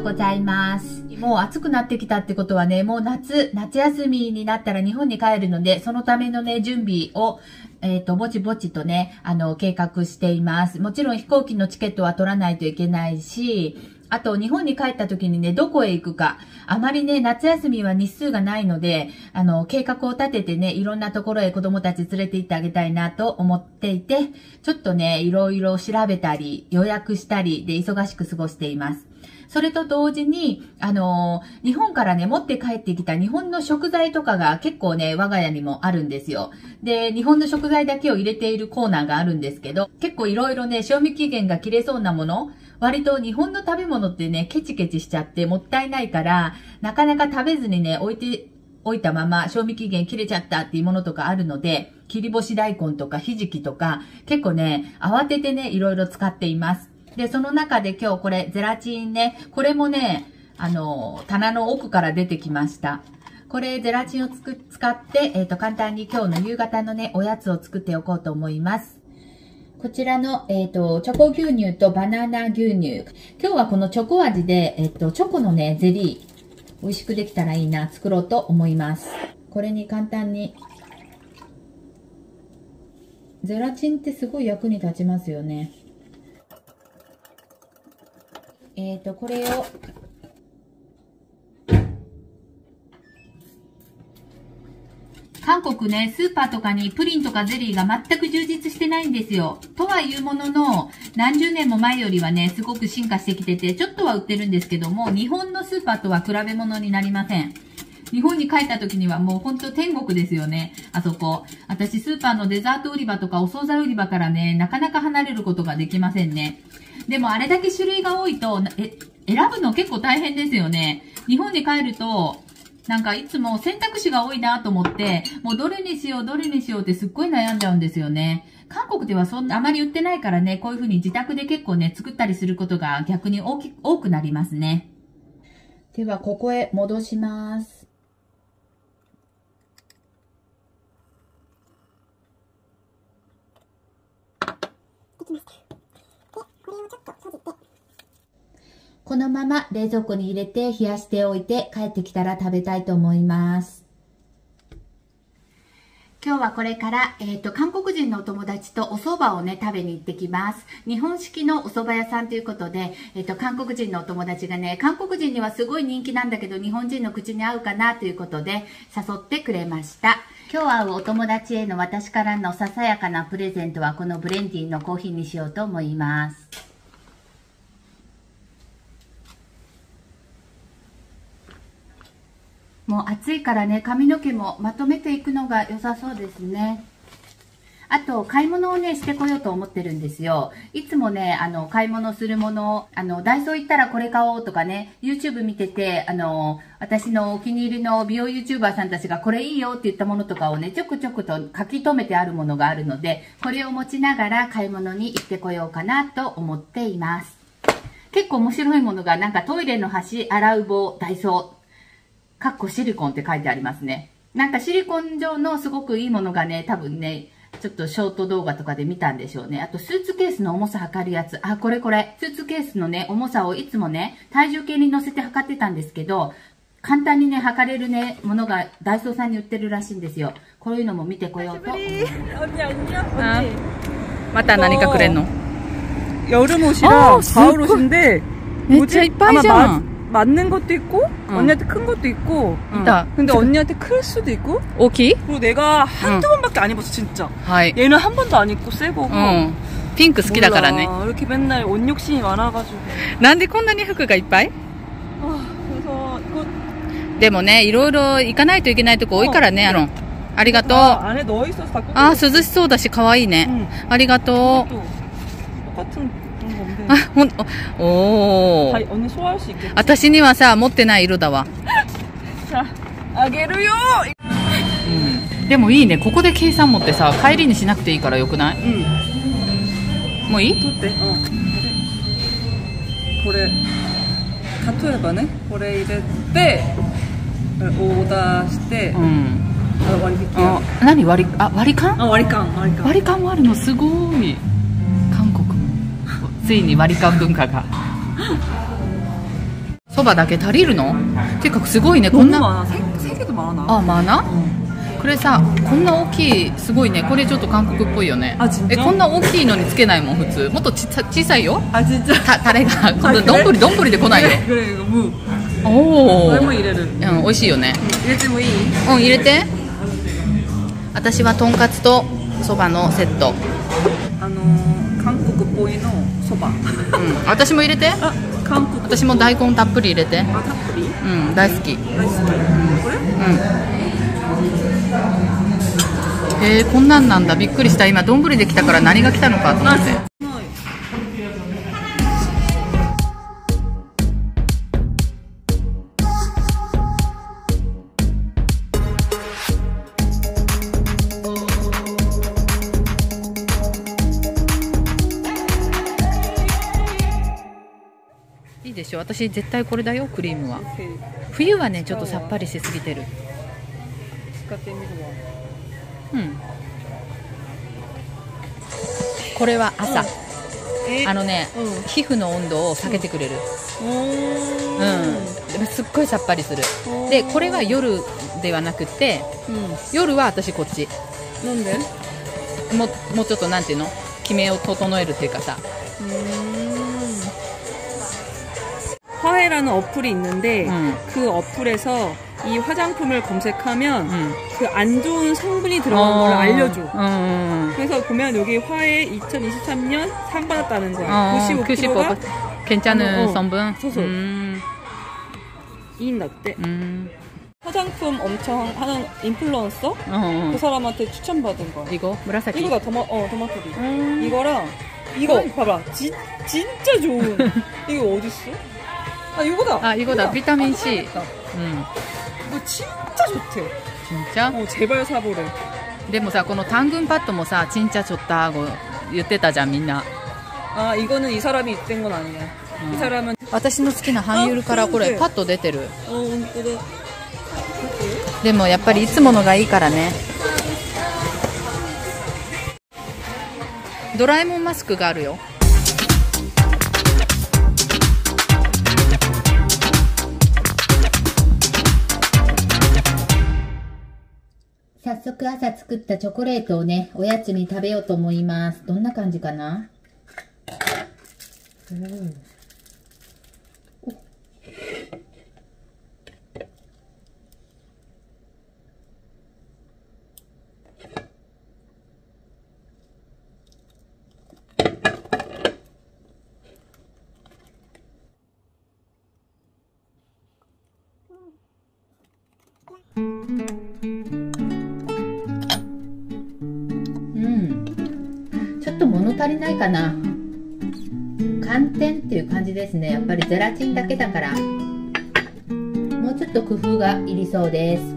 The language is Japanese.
ございます。もう暑くなってきたってことはね、もう夏休みになったら日本に帰るので、そのためのね、準備を、ぼちぼちとね、計画しています。もちろん飛行機のチケットは取らないといけないし、あと、日本に帰った時にね、どこへ行くか。あまりね、夏休みは日数がないので、計画を立ててね、いろんなところへ子供たち連れて行ってあげたいなと思っていて、ちょっとね、いろいろ調べたり、予約したりで忙しく過ごしています。それと同時に、日本からね、持って帰ってきた日本の食材とかが結構ね、我が家にもあるんですよ。で、日本の食材だけを入れているコーナーがあるんですけど、結構いろいろね、賞味期限が切れそうなもの、割と日本の食べ物ってね、ケチケチしちゃってもったいないから、なかなか食べずにね、置いたまま賞味期限切れちゃったっていうものとかあるので、切り干し大根とかひじきとか、結構ね、慌ててね、いろいろ使っています。で、その中で今日これ、ゼラチンね、これもね、棚の奥から出てきました。これ、ゼラチンを使って、簡単に今日の夕方のね、おやつを作っておこうと思います。こちらの、チョコ牛乳とバナナ牛乳。今日はこのチョコ味で、チョコのね、ゼリー、美味しくできたらいいな、作ろうと思います。これに簡単に、ゼラチンってすごい役に立ちますよね。これを、韓国ね、スーパーとかにプリンとかゼリーが全く充実してないんですよ。とはいうものの、何十年も前よりはね、すごく進化してきてて、ちょっとは売ってるんですけども、日本のスーパーとは比べ物になりません。日本に帰った時にはもうほんと天国ですよね、あそこ。私スーパーのデザート売り場とかお惣菜売り場からね、なかなか離れることができませんね。でもあれだけ種類が多いと、選ぶの結構大変ですよね。日本に帰ると、なんかいつも選択肢が多いなと思って、もうどれにしようってすっごい悩んじゃうんですよね。韓国ではあまり売ってないからね、こういう風に自宅で結構ね、作ったりすることが逆に多くなりますね。では、ここへ戻します。このまま冷蔵庫に入れて冷やしておいて帰ってきたら食べたいと思います。今日はこれから、韓国人のお友達とお蕎麦をね、食べに行ってきます。日本式のお蕎麦屋さんということで、韓国人のお友達がね、韓国人にはすごい人気なんだけど、日本人の口に合うかなということで、誘ってくれました。今日会うお友達への私からのささやかなプレゼントは、このブレンディのコーヒーにしようと思います。もう暑いからね、髪の毛もまとめていくのが良さそうですね。あと、買い物をね、してこようと思ってるんですよ。いつもね、買い物するもの、ダイソー行ったらこれ買おうとかね、YouTube 見てて、私のお気に入りの美容 YouTuber さんたちがこれいいよって言ったものとかをね、ちょくちょくと書き留めてあるものがあるので、これを持ちながら買い物に行ってこようかなと思っています。結構面白いものが、なんかトイレの端、洗う棒、ダイソー。シリコンって書いてありますね。なんかシリコン状のすごくいいものがね、多分ね、ちょっとショート動画とかで見たんでしょうね。あとスーツケースの重さ測るやつ。あ、これ。スーツケースのね、重さをいつもね、体重計に乗せて測ってたんですけど、簡単にね、測れるね、ものがダイソーさんに売ってるらしいんですよ。こういうのも見てこようと。 また何かくれんの？ 여름옷이랑가을옷인데 めっちゃいっぱいじゃん。 맞는 것도 있고 언니한테 큰 것도 있고 근데 언니한테 클 수도 있고 오키? 그리고 내가 한두 번밖에 안 입었어 진짜. 얘는 한 번도 안 입고 새 거고 핑크 好きだからね. 이렇게 맨날 옷 욕심이 많아가지고 なんでこんなに服がいっぱい? 그래서 이거 でもね、いろいろ行かないといけないとこ多いからね。ありがとう。 안에 넣어있어서 다 あ、涼しそうだし可愛いね。ありがとう。 똑같은 あ、おー。私にはさ、持ってない色だわ。 あげるよ。 でもいいね。ここで計算持ってさ、帰りにしなくていいからよくない？もういい？ 取って。これ、例えばね、これ入れて、オーダーして、割引。 何割り勘？ 割り勘もあるのすごい。ついに割り勘文化が。 そばだけ足りるの？てかすごいね、こんな。 세 개도 많아. 아, 많아? 그래さ、こんな大きい、すごいね。これちょっと韓国っぽいよね。 あ、진짜？ こんな大きいのにつけないもん、普通。もっと小さいよ。 아 진짜? タレが。今度丼で来ないよ。 그래 이거 무. おー。 얼마 이래를? うん、美味しいよね。 이랬지 뭐 이? うん、入れて。私はとんかつとそばのセット。 한국 보이노 소바. うん、私も入れて。 아, 한국. 私も大根たっぷり入れて。 아, 탑리? うん、大好き。 그래? うん。こんなんなんだ。びっくりした。今丼で来たから何が来たのかと思って。 いいでしょ。私絶対これだよ、クリームは。冬はねちょっとさっぱりしすぎてる。うん、これは朝、あのね、皮膚の温度を下げてくれる。うん、でもすっごいさっぱりする。でこれは夜ではなくて、夜は私こっち。 なんで？ もうちょっとなんていうの、決めを整えるっていうかさ。 화해라는 어플이 있는데 그 어플에서 이 화장품을 검색하면 그 안 좋은 성분이 들어간 걸 알려줘. 그래서 보면 여기 화해 2023년 상 받았다는 거야. 95%가 괜찮은 성분. 이인났대. 화장품 엄청 하는 인플루언서? 그 사람한테 추천받은 거야. 이거? 무라사키? 이거다 토마토리. 이거랑 이거 봐봐. 진짜 좋은. 이거 어딨어? 아 이거다. 아 이거다. 비타민 C. 이거 진짜 좋대. 진짜? 제발 사보래. でもさ、この単群パッドもさ、진짜 좋다고言ってたじゃんみんな。 아 이거는 이 사람이 입된 건 아니야. 이 사람은 私の好きな韓流からこれパッド出てる。でもやっぱりいつものがいいからね。ドラえもんマスクがあるよ。 早速朝作ったチョコレートをね、おやつに食べようと思います。どんな感じかな？ちょっと物足りないかな。寒天っていう感じですね。やっぱりゼラチンだけだからもうちょっと工夫がいりそうです。